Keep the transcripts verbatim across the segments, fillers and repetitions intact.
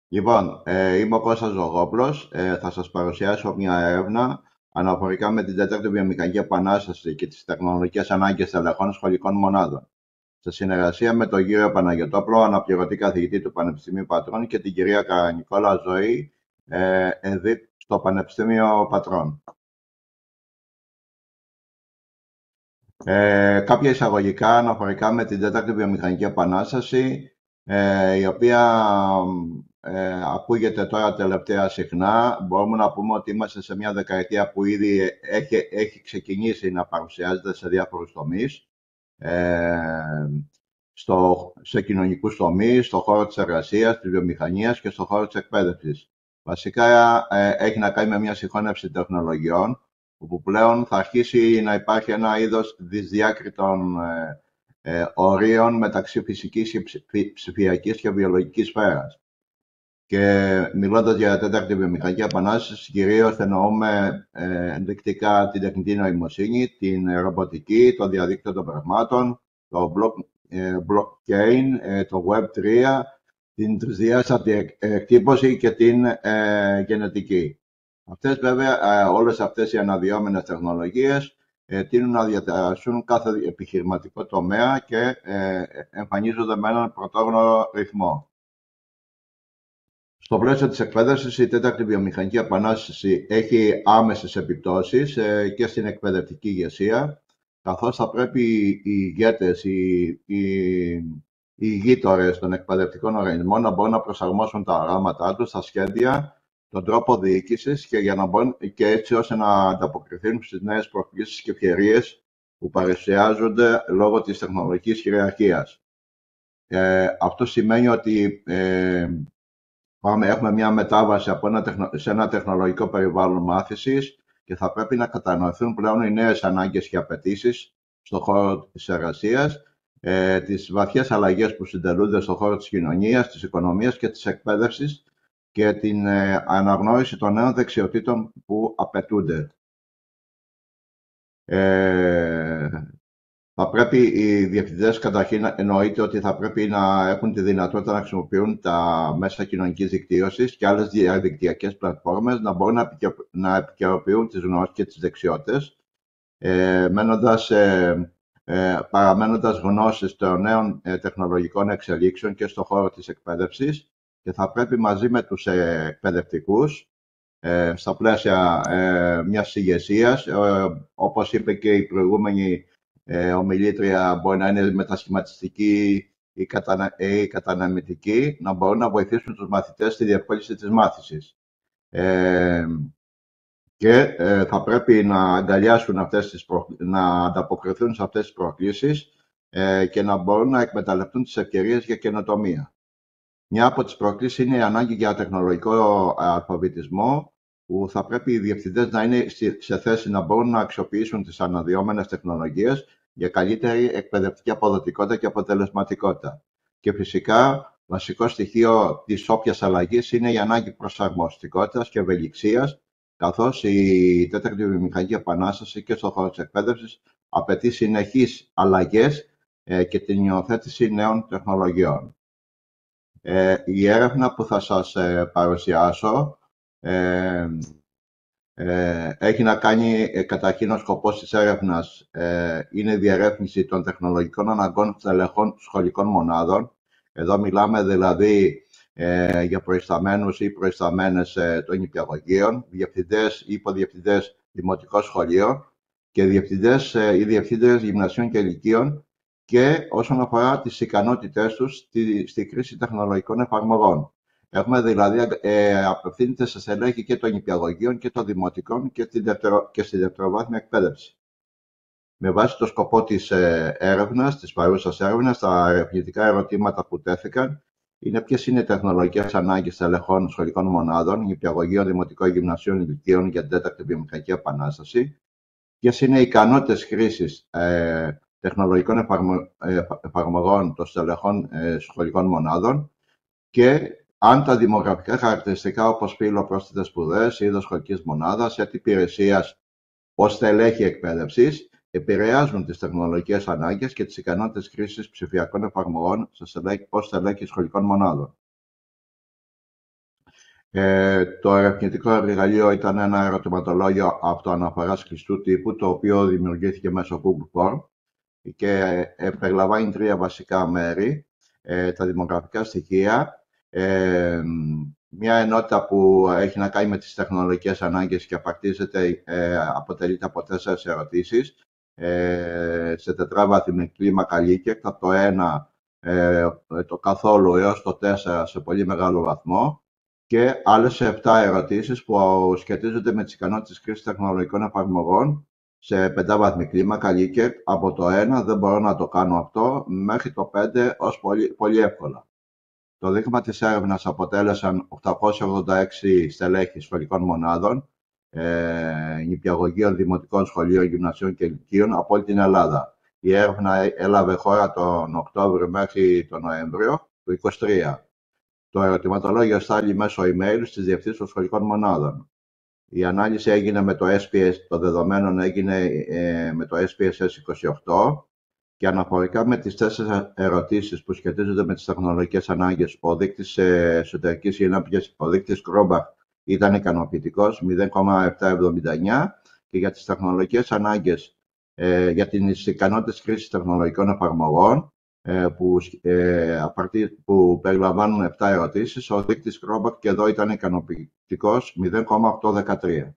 Λοιπόν, ε, είμαι ο Κώστας Ζωγόπουλος. Ε, θα σας παρουσιάσω μια έρευνα αναφορικά με την τέταρτη βιομηχανική επανάσταση και τις τεχνολογικές ανάγκες τελεχών σχολικών μονάδων. Σε συνεργασία με τον κύριο Παναγιωτόπουλο, αναπληρωτή καθηγητή του Πανεπιστημίου Πατρών, και την κυρία Καρανικόλα Ζωή, ε, ΕΔΙΠ στο Πανεπιστήμιο Πατρών. Ε, κάποια εισαγωγικά αναφορικά με την τέταρτη βιομηχανική επανάσταση, ε, η οποία ε, ακούγεται τώρα τελευταία συχνά. Μπορούμε να πούμε ότι είμαστε σε μια δεκαετία που ήδη έχει, έχει ξεκινήσει να παρουσιάζεται σε διάφορους τομείς, ε, στο, σε κοινωνικούς τομείς, στον χώρο της εργασίας, της βιομηχανίας και στον χώρο της εκπαίδευσης. Βασικά ε, έχει να κάνει με μια συγχώνευση τεχνολογιών, όπου πλέον θα αρχίσει να υπάρχει ένα είδος δυσδιάκριτων ε, ε, ορίων μεταξύ φυσικής και ψηφι- ψηφιακής και βιολογικής σφαίρας. Και μιλώντας για τέταρτη βιομηχανική επανάσταση, κυρίως εννοούμε ε, ενδεικτικά την τεχνητή νοημοσύνη, την ρομποτική, το διαδίκτυο των πραγμάτων, το block, ε, blockchain, ε, το Web τρία, την τρισδιάστατη εκτύπωση και την ε, γενετική. Αυτές βέβαια, ε, όλες αυτές οι αναδυόμενες τεχνολογίες ε, τείνουν να διαταράσσουν κάθε επιχειρηματικό τομέα και ε, εμφανίζονται με έναν πρωτόγνωρο ρυθμό. Στο πλαίσιο της εκπαίδευσης, η τέταρτη βιομηχανική επανάσταση έχει άμεσες επιπτώσεις ε, και στην εκπαιδευτική ηγεσία, καθώς θα πρέπει οι ηγέτες, οι, οι, οι ηγείτορες των εκπαιδευτικών οργανισμών να μπορούν να προσαρμόσουν τα οράματά τους, τα σχέδια, τον τρόπο διοίκησης και, για να μπορούν, και έτσι ώστε να ανταποκριθούν στις νέες προκλήσεις και ευκαιρίες που παρουσιάζονται λόγω της τεχνολογικής κυριαρχίας. Ε, αυτό σημαίνει ότι ε, Πάμε, έχουμε μια μετάβαση από ένα τεχνο- σε ένα τεχνολογικό περιβάλλον μάθησης και θα πρέπει να κατανοηθούν πλέον οι νέες ανάγκες και απαιτήσεις στον χώρο της εργασίας, ε, τις βαθιές αλλαγές που συντελούνται στον χώρο της κοινωνίας, της οικονομίας και της εκπαίδευσης και την ε, αναγνώριση των νέων δεξιοτήτων που απαιτούνται. Ε, θα πρέπει οι διευθυντές, καταρχήν εννοείται ότι θα πρέπει να έχουν τη δυνατότητα να χρησιμοποιούν τα μέσα κοινωνικής δικτύωσης και άλλες διαδικτυακές πλατφόρμες, να μπορούν να, επικαι- να επικαιροποιούν τις γνώσεις και τις δεξιότητες, ε, μένοντας, ε, ε, παραμένοντας γνώσεις των νέων ε, τεχνολογικών εξελίξεων και στον χώρο της εκπαίδευσης, και θα πρέπει μαζί με τους ε, εκπαιδευτικούς, ε, στα πλαίσια ε, μιας ηγεσίας, ε, όπως είπε και η προηγούμενη ε, ομιλήτρια, μπορεί να είναι μετασχηματιστική ή, κατανα, ή καταναμητική, να μπορούν να βοηθήσουν τους μαθητές στη διευκόλυνση της μάθησης. Ε, και ε, θα πρέπει να αγκαλιάσουν αυτές τις προ... να ανταποκριθούν σε αυτές τις προκλήσεις ε, και να μπορούν να εκμεταλλευτούν τις ευκαιρίες για καινοτομία. Μια από τις προκλήσεις είναι η ανάγκη για τεχνολογικό αλφαβητισμό, που θα πρέπει οι διευθυντές να είναι σε θέση να μπορούν να αξιοποιήσουν τις αναδυόμενες τεχνολογίες για καλύτερη εκπαιδευτική αποδοτικότητα και αποτελεσματικότητα. Και φυσικά, βασικό στοιχείο της όποιας αλλαγής είναι η ανάγκη προσαρμοστικότητας και ευελιξίας, καθώς η τέταρτη βιομηχανική επανάσταση και στον χώρο της εκπαίδευσης απαιτεί συνεχείς αλλαγές ε, και την υιοθέτηση νέων τεχνολογιών. Ε, η έρευνα που θα σας ε, παρουσιάσω ε, ε, έχει να κάνει, ε, καταρχήν ο σκοπός της έρευνας ε, είναι η διερεύνηση των τεχνολογικών αναγκών τελεχών σχολικών μονάδων. Εδώ μιλάμε δηλαδή ε, για προϊσταμένους ή προϊσταμένες ε, των νηπιαγωγείων, διευθυντές ή υποδιευθυντές δημοτικών σχολείων και διευθυντές ε, ή διευθύντες γυμνασίων και ηλικίων, και όσον αφορά τις ικανότητές τους στη, στη χρήση τεχνολογικών εφαρμογών. Έχουμε δηλαδή ε, απευθύνεται σε στελέχη και των νηπιαγωγείων και των δημοτικών και, την δευτερο, και στη δευτεροβάθμια εκπαίδευση. Με βάση το σκοπό της ε, έρευνας, της παρούσας έρευνας, τα ερευνητικά ερωτήματα που τέθηκαν είναι ποιες είναι οι τεχνολογικές ανάγκες τελεχών σχολικών μονάδων, νηπιαγωγείων, δημοτικών γυμνασίων, ηλικίων για την τέταρτη βιομηχανική επανάσταση, ποιες είναι οι ικανότητες χρήσης ε, τεχνολογικών εφαρμο, ε, εφαρμογών των στελεχών ε, σχολικών μονάδων, και αν τα δημογραφικά χαρακτηριστικά, όπως φύλο, πρόσθετες σπουδές, είδος σχολικής μονάδας, έτη υπηρεσίας ως στελέχη εκπαίδευσης, επηρεάζουν τις τεχνολογικές ανάγκες και τις ικανότητες χρήσης ψηφιακών εφαρμογών ως στελέχη σχολικών μονάδων. Ε, το ερευνητικό εργαλείο ήταν ένα ερωτηματολόγιο αυτοαναφοράς κλειστού τύπου, το οποίο δημιουργήθηκε μέσω Google Form και ε, περιλαμβάνει τρία βασικά μέρη. Ε, τα δημογραφικά στοιχεία, ε, μια ενότητα που έχει να κάνει με τις τεχνολογικές ανάγκες και απαρτίζεται, ε, αποτελείται από τέσσερις ερωτήσεις ε, σε τετράβαθμη κλίμακα Likert, από το ένα ε, το καθόλου έως το τέσσερα σε πολύ μεγάλο βαθμό, και άλλες επτά ερωτήσεις που σχετίζονται με τις ικανότητες χρήσης τεχνολογικών εφαρμογών σε πεντάβαθμη κλίμακα Likert, από το ένα δεν μπορώ να το κάνω αυτό μέχρι το πέντε ως πολύ, πολύ εύκολα. Το δείγμα της έρευνας αποτέλεσαν οκτακόσια ογδόντα έξι στελέχη σχολικών μονάδων, ε, νηπιαγωγείων, δημοτικών σχολείων, γυμνασίων και λυκείων από όλη την Ελλάδα. Η έρευνα έλαβε χώρα τον Οκτώβριο μέχρι τον Νοέμβριο του είκοσι τρία. Το ερωτηματολόγιο στάλει μέσω email στις διευθύνσεις των σχολικών μονάδων. Η ανάλυση έγινε με το ες πι ες, το δεδομένο έγινε ε, με το ες πι ες ες είκοσι οκτώ, και αναφορικά με τις τέσσερις ερωτήσεις που σχετίζονται με τις τεχνολογικές ανάγκες, ο δείκτης εσωτερικής συνάψης, ο δείκτης Κρόμπαχ, ήταν ικανοποιητικός, μηδέν κόμμα επτακόσια εβδομήντα εννιά, και για τις τεχνολογικές ανάγκες, ε, για τις ικανότητες χρήσης τεχνολογικών εφαρμογών, ε, που, ε, που περιλαμβάνουν επτά ερωτήσεις, ο δείκτης Κρόμπαχ και εδώ ήταν ικανοποιητικός, μηδέν κόμμα οκτακόσια δεκατρία.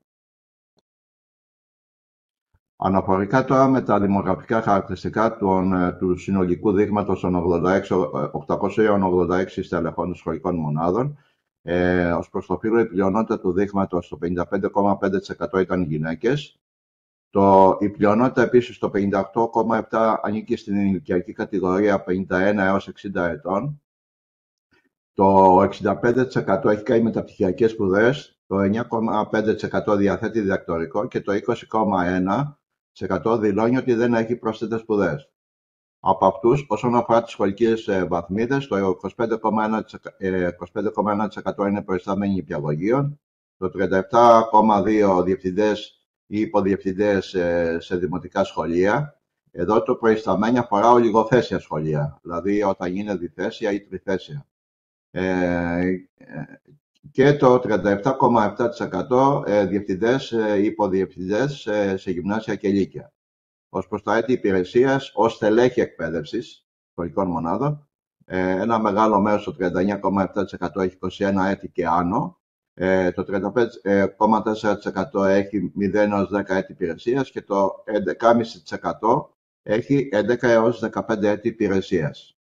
Αναφορικά τώρα με τα δημογραφικά χαρακτηριστικά του, του συνολικού δείγματος των οκτακόσιων ογδόντα έξι στελεχών των σχολικών μονάδων, ε, ως προς το φύλο, η πλειονότητα του δείγματος, το πενήντα πέντε κόμμα πέντε τοις εκατό, ήταν γυναίκες. Το, η πλειονότητα επίσης, το πενήντα οκτώ κόμμα επτά τοις εκατό, ανήκει στην ηλικιακή κατηγορία πενήντα ένα έως εξήντα ετών. Το εξήντα πέντε τοις εκατό έχει κάνει μεταπτυχιακές σπουδές, το εννιά κόμμα πέντε τοις εκατό διαθέτει διδακτορικό και το είκοσι κόμμα ένα τοις εκατό δηλώνει ότι δεν έχει πρόσθετες σπουδές. Από αυτούς, όσον αφορά τις σχολικές βαθμίδες, το είκοσι πέντε κόμμα ένα τοις εκατό είναι προϊστάμενοι νηπιαγωγείων, το τριάντα επτά κόμμα δύο τοις εκατό διευθυντές ή υποδιευθυντές σε δημοτικά σχολεία. Εδώ το προϊσταμένοι αφορά ολιγοθέσια σχολεία, δηλαδή όταν είναι διθέσια ή τριθέσια. Ε, και το τριάντα επτά κόμμα επτά τοις εκατό διευθυντές ή υποδιευθυντές σε γυμνάσια και λύκεια. Ως προς τα έτη υπηρεσίας, ως στελέχη εκπαίδευσης σχολικών μονάδων, ένα μεγάλο μέρος, το τριάντα εννιά κόμμα επτά τοις εκατό, έχει είκοσι ένα έτη και άνω, το τριάντα πέντε κόμμα τέσσερα τοις εκατό έχει μηδέν έως δέκα έτη υπηρεσίας και το έντεκα κόμμα πέντε τοις εκατό έχει έντεκα έως δεκαπέντε έτη υπηρεσίας.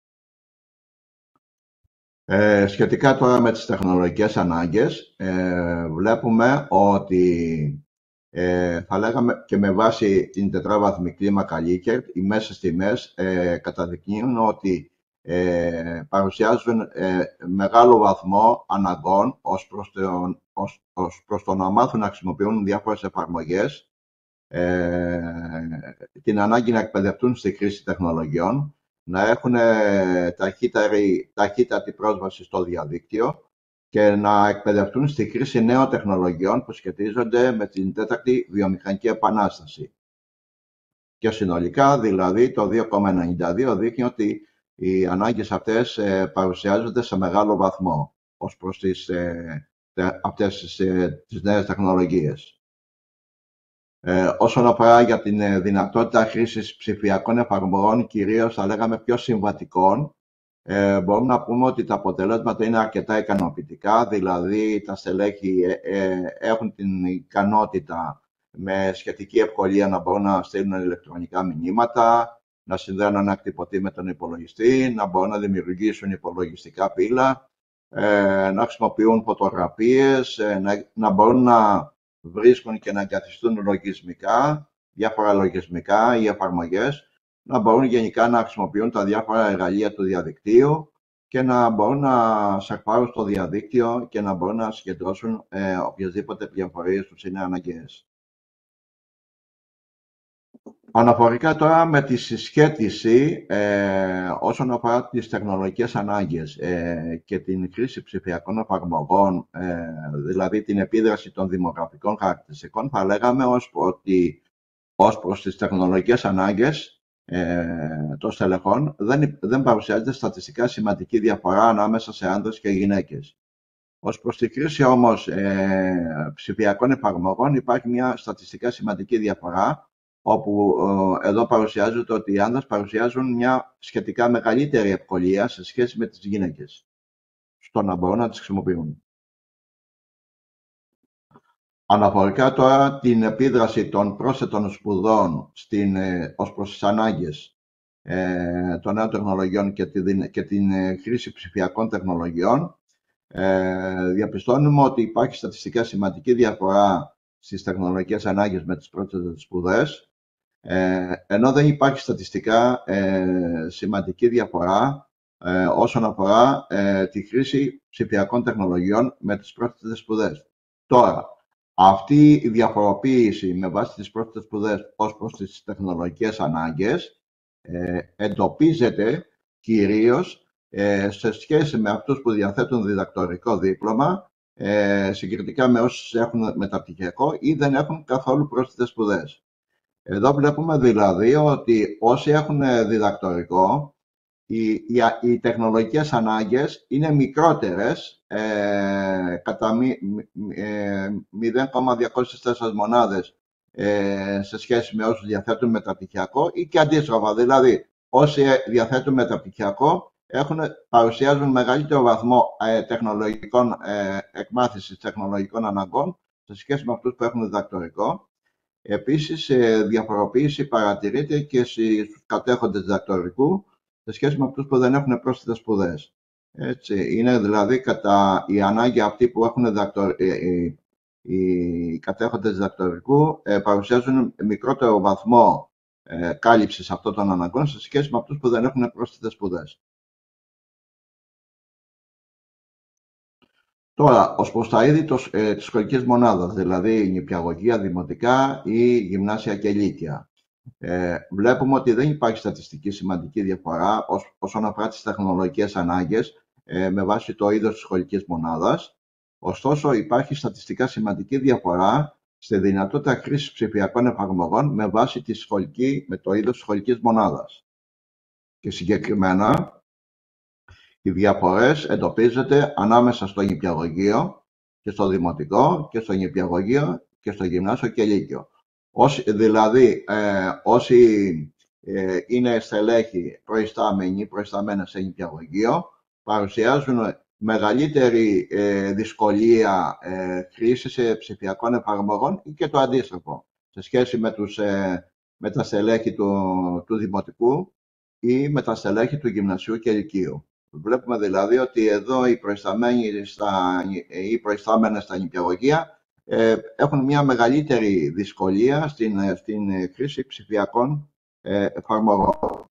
Ε, σχετικά τώρα με τις τεχνολογικές ανάγκες, ε, βλέπουμε ότι ε, θα λέγαμε και με βάση την τετράβαθμη κλίμακα Likert, οι μέσες τιμές ε, καταδεικνύουν ότι ε, παρουσιάζουν ε, μεγάλο βαθμό αναγκών ως προς, τον, ως, ως προς το να μάθουν να χρησιμοποιούν διάφορες εφαρμογές, ε, την ανάγκη να εκπαιδευτούν στη χρήση τεχνολογιών, να έχουν ταχύτερη, ταχύτατη πρόσβαση στο διαδίκτυο και να εκπαιδευτούν στη χρήση νέων τεχνολογιών που σχετίζονται με την τέταρτη βιομηχανική επανάσταση. Και συνολικά, δηλαδή, το δύο κόμμα ενενήντα δύο δείχνει ότι οι ανάγκες αυτές παρουσιάζονται σε μεγάλο βαθμό ως προς τις, αυτές τις, τις νέες τεχνολογίες. Ε, όσον αφορά για την δυνατότητα χρήσης ψηφιακών εφαρμογών, κυρίως θα λέγαμε πιο συμβατικών, ε, μπορούμε να πούμε ότι τα αποτελέσματα είναι αρκετά ικανοποιητικά, δηλαδή τα στελέχη ε, ε, έχουν την ικανότητα με σχετική ευκολία να μπορούν να στείλουν ηλεκτρονικά μηνύματα, να συνδέουν ένα κτυπωτή με τον υπολογιστή, να μπορούν να δημιουργήσουν υπολογιστικά πύλα, ε, να χρησιμοποιούν φωτογραφίες, ε, να, να μπορούν να βρίσκουν και να εγκαθιστούν λογισμικά, διάφορα λογισμικά ή εφαρμογές, να μπορούν γενικά να χρησιμοποιούν τα διάφορα εργαλεία του διαδικτύου και να μπορούν να σερφάρουν στο διαδίκτυο και να μπορούν να συγκεντρώσουν ε, οποιασδήποτε πληροφορίες τους είναι αναγκαίες. Αναφορικά τώρα με τη συσχέτιση ε, όσον αφορά τις τεχνολογικές ανάγκες ε, και την χρήση ψηφιακών εφαρμογών, ε, δηλαδή την επίδραση των δημογραφικών χαρακτηριστικών, θα λέγαμε ως ότι ως προς τις τεχνολογικές ανάγκες ε, των στελεχών δεν, δεν παρουσιάζεται στατιστικά σημαντική διαφορά ανάμεσα σε άνδρες και γυναίκες. Ως προς τη χρήση όμως ε, ψηφιακών εφαρμογών υπάρχει μια στατιστικά σημαντική διαφορά, όπου ε, εδώ παρουσιάζεται ότι οι άνδρες παρουσιάζουν μια σχετικά μεγαλύτερη ευκολία σε σχέση με τις γυναίκες στο να μπορούν να τις χρησιμοποιούν. Αναφορικά τώρα την επίδραση των πρόσθετων σπουδών στην, ε, ως προς τις ανάγκες ε, των νέων τεχνολογιών και, τη, και την ε, χρήση ψηφιακών τεχνολογιών, ε, διαπιστώνουμε ότι υπάρχει στατιστικά σημαντική διαφορά στις τεχνολογικές ανάγκες με τις πρόσθετες σπουδές, ε, ενώ δεν υπάρχει στατιστικά ε, σημαντική διαφορά ε, όσον αφορά ε, τη χρήση ψηφιακών τεχνολογιών με τις πρόσθετες σπουδές. Τώρα, αυτή η διαφοροποίηση με βάση τις πρόσθετες σπουδές ως προς τις τεχνολογικές ανάγκες ε, εντοπίζεται κυρίως ε, σε σχέση με αυτούς που διαθέτουν διδακτορικό δίπλωμα, ε, συγκριτικά με όσους έχουν μεταπτυχιακό ή δεν έχουν καθόλου πρόσθετες σπουδές. Εδώ βλέπουμε δηλαδή ότι όσοι έχουν διδακτορικό, οι, οι, οι τεχνολογικές ανάγκες είναι μικρότερες ε, κατά ε, μηδέν κόμμα διακόσιες τέσσερις μονάδες ε, σε σχέση με όσους διαθέτουν μεταπτυχιακό ή και αντίστροφα. Δηλαδή, όσοι διαθέτουν μεταπτυχιακό έχουν, παρουσιάζουν μεγαλύτερο βαθμό ε, τεχνολογικών ε, εκμάθησης τεχνολογικών αναγκών σε σχέση με αυτούς που έχουν διδακτορικό. Επίσης, ε, διαφοροποίηση παρατηρείται και στους κατέχοντες διδακτορικού σε σχέση με αυτούς που δεν έχουν πρόσθετες σπουδές. Έτσι, είναι δηλαδή κατά η ανάγκη αυτοί που έχουν διδακτορ... οι, οι κατέχοντες διδακτορικού ε, παρουσιάζουν μικρότερο βαθμό ε, κάλυψης αυτών των αναγκών σε σχέση με αυτούς που δεν έχουν πρόσθετες σπουδές. Τώρα, ως προς τα είδη ε, της σχολικής μονάδας, δηλαδή νηπιαγωγεία, δημοτικά ή γυμνάσια και λύκεια. Ε, βλέπουμε ότι δεν υπάρχει στατιστική σημαντική διαφορά ως, όσον αφορά τις τεχνολογικές ανάγκες ε, με βάση το είδος της σχολικής μονάδας. Ωστόσο, υπάρχει στατιστικά σημαντική διαφορά στη δυνατότητα χρήσης ψηφιακών εφαρμογών με βάση τη σχολική, με το είδος της σχολικής μονάδας. Και συγκεκριμένα, οι διαφορές εντοπίζονται ανάμεσα στο νηπιαγωγείο και στο δημοτικό και στο νηπιαγωγείο και στο γυμνάσιο και λύκειο. Όσοι, δηλαδή, ε, όσοι ε, είναι στελέχοι προϊστάμενοι ή προϊστάμενες σε νηπιαγωγείο, παρουσιάζουν μεγαλύτερη ε, δυσκολία ε, χρήσης ψηφιακών εφαρμογών ή και το αντίστροφο, σε σχέση με, τους, ε, με τα στελέχη του, του δημοτικού ή με τα στελέχη του γυμνασίου και λυκείου. Βλέπουμε δηλαδή ότι εδώ οι προϊστάμενοι στα, οι προϊστάμενες στα νηπιαγωγεία ε, έχουν μια μεγαλύτερη δυσκολία στην, στην χρήση ψηφιακών ε, εφαρμογών.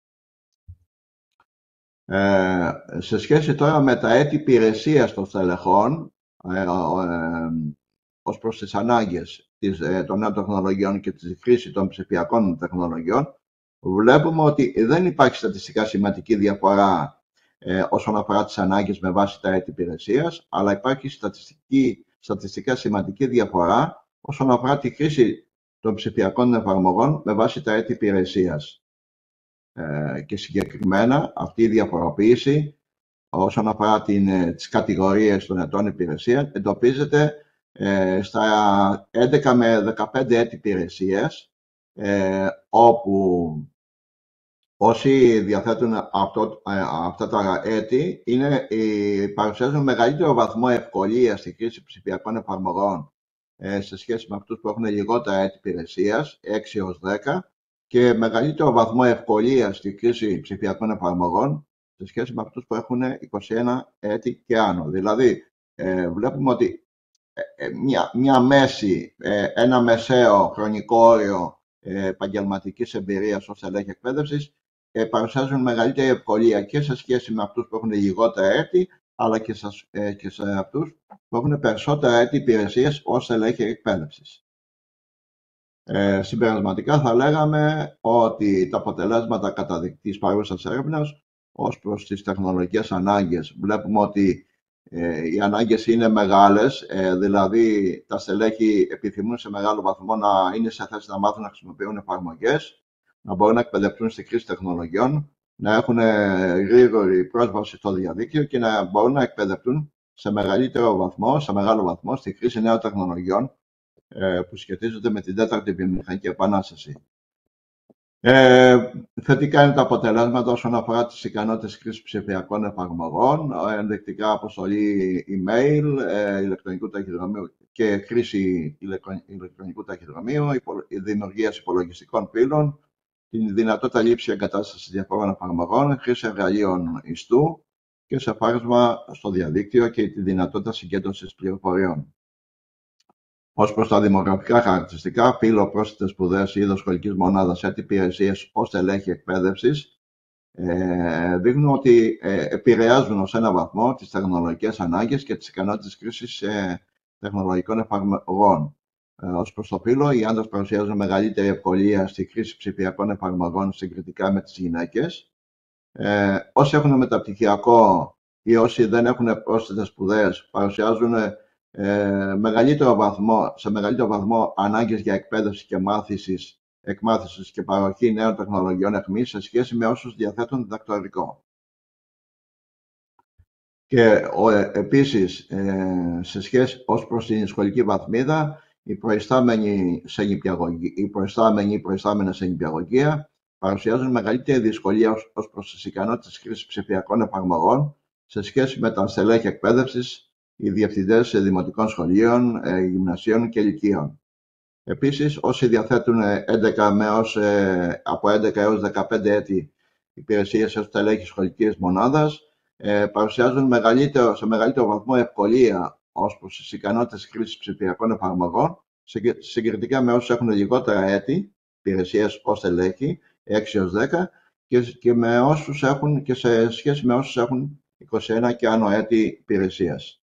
Ε, σε σχέση τώρα με τα έτη υπηρεσίας των στελεχών, ε, ε, ως προς τις ανάγκες της, ε, των νέων τεχνολογιών και τη χρήση των ψηφιακών τεχνολογιών, βλέπουμε ότι δεν υπάρχει στατιστικά σημαντική διαφορά ε, όσον αφορά τις ανάγκες με βάση τα έτη υπηρεσίας, αλλά υπάρχει στατιστική, στατιστικά σημαντική διαφορά όσον αφορά τη χρήση των ψηφιακών εφαρμογών με βάση τα έτη υπηρεσίας. Ε, και συγκεκριμένα αυτή η διαφοροποίηση όσον αφορά την, τις κατηγορίες των ετών υπηρεσία εντοπίζεται ε, στα έντεκα με δεκαπέντε έτη υπηρεσίας, ε, όπου όσοι διαθέτουν αυτό, αυτά τα έτη είναι, παρουσιάζουν μεγαλύτερο βαθμό ευκολίας στη χρήση ψηφιακών εφαρμογών ε, σε σχέση με αυτούς που έχουν λιγότερα έτη υπηρεσίας, έξι έως δέκα, και μεγαλύτερο βαθμό ευκολίας στη χρήση ψηφιακών εφαρμογών σε σχέση με αυτούς που έχουν είκοσι ένα έτη και άνω. Δηλαδή, ε, βλέπουμε ότι ε, μια, μια μέση, ε, ένα μεσαίο χρονικό όριο ε, επαγγελματικής εμπειρίας ως στελέχη εκπαίδευσης ε, παρουσιάζουν μεγαλύτερη ευκολία και σε σχέση με αυτούς που έχουν λιγότερα έτη, αλλά και σε, ε, και σε αυτούς που έχουν περισσότερα έτη υπηρεσίες ως στελέχη εκπαίδευσης. Ε, συμπερασματικά θα λέγαμε ότι τα αποτελέσματα κατά της παρούσας έρευνας ως προς τις τεχνολογικές ανάγκες βλέπουμε ότι ε, οι ανάγκες είναι μεγάλες, ε, δηλαδή τα στελέχη επιθυμούν σε μεγάλο βαθμό να είναι σε θέση να μάθουν να χρησιμοποιούν εφαρμογές, να μπορούν να εκπαιδευτούν στη χρήση τεχνολογιών, να έχουν γρήγορη πρόσβαση στο διαδίκτυο και να μπορούν να εκπαιδευτούν σε μεγαλύτερο βαθμό, σε μεγάλο βαθμό, στη χρήση νέων τεχνολογιών ε, που σχετίζονται με την τέταρτη βιομηχανική επανάσταση. Ε, θετικά είναι τα αποτελέσματα όσον αφορά τις ικανότητες χρήσης ψηφιακών εφαρμογών, ενδεικτικά αποστολή email, ε, ηλεκτρονικού ταχυδρομείου και χρήση ηλεκτρονικού ταχυδρομείου, η δημιουργία υπολογιστικών πύλων, την δυνατότητα λήψη εγκατάστασης διαφόρων εφαρμογών, χρήση εργαλείων ιστού και σε φάρσμα στο διαδίκτυο και τη δυνατότητα συγκέντρωσης πληροφοριών. Ως προς τα δημογραφικά χαρακτηριστικά, φύλο, πρόσθετες σπουδές ή είδος σχολικής μονάδας, έτη υπηρεσίες ως τελέχη εκπαίδευσης, ε, δείχνουν ότι ε, επηρεάζουν ως ένα βαθμό τις τεχνολογικές ανάγκες και τις ικανότητες χρήσης ε, τεχνολογικών εφαρμογών. Ε, ως προς το φύλο, οι άντρες παρουσιάζουν μεγαλύτερη ευκολία στη χρήση ψηφιακών εφαρμογών συγκριτικά με τις γυναίκες. Ε, όσοι έχουν μεταπτυχιακό ή όσοι δεν έχουν πρόσθετες σπουδές παρουσιάζουν ε, μεγαλύτερο βαθμό, σε μεγαλύτερο βαθμό ανάγκες για εκπαίδευση και μάθησης, εκμάθησης και παροχή νέων τεχνολογιών αιχμής σε σχέση με όσους διαθέτουν διδακτορικό. Και ε, επίσης, ε, σε σχέση ως προς την σχολική βαθμίδα, οι προϊστάμενοι σε νηπιαγωγία, οι προϊστάμενοι ή προϊστάμενες σε νηπιαγωγία παρουσιάζουν μεγαλύτερη δυσκολία ως, ως προς τις ικανότητες χρήσης ψηφιακών εφαρμογών σε σχέση με τα στελέχη εκπαίδευσης, οι διευθυντές δημοτικών σχολείων, ε, γυμνασίων και λυκείων. Επίσης, όσοι διαθέτουν έντεκα με ως, ε, από έντεκα έως δεκαπέντε έτη υπηρεσίες ως στελέχη σχολικής μονάδας, ε, παρουσιάζουν μεγαλύτερο, σε μεγαλύτερο βαθμό ευκολία ως προς τις ικανότητες χρήσης ψηφιακών εφαρμογών, συγκριτικά με όσους έχουν λιγότερα έτη υπηρεσίες ως στελέχη, έξι έως δέκα, και, και, με όσους έχουν, και σε σχέση με όσους έχουν είκοσι ένα και άνω έτη υπηρεσίας.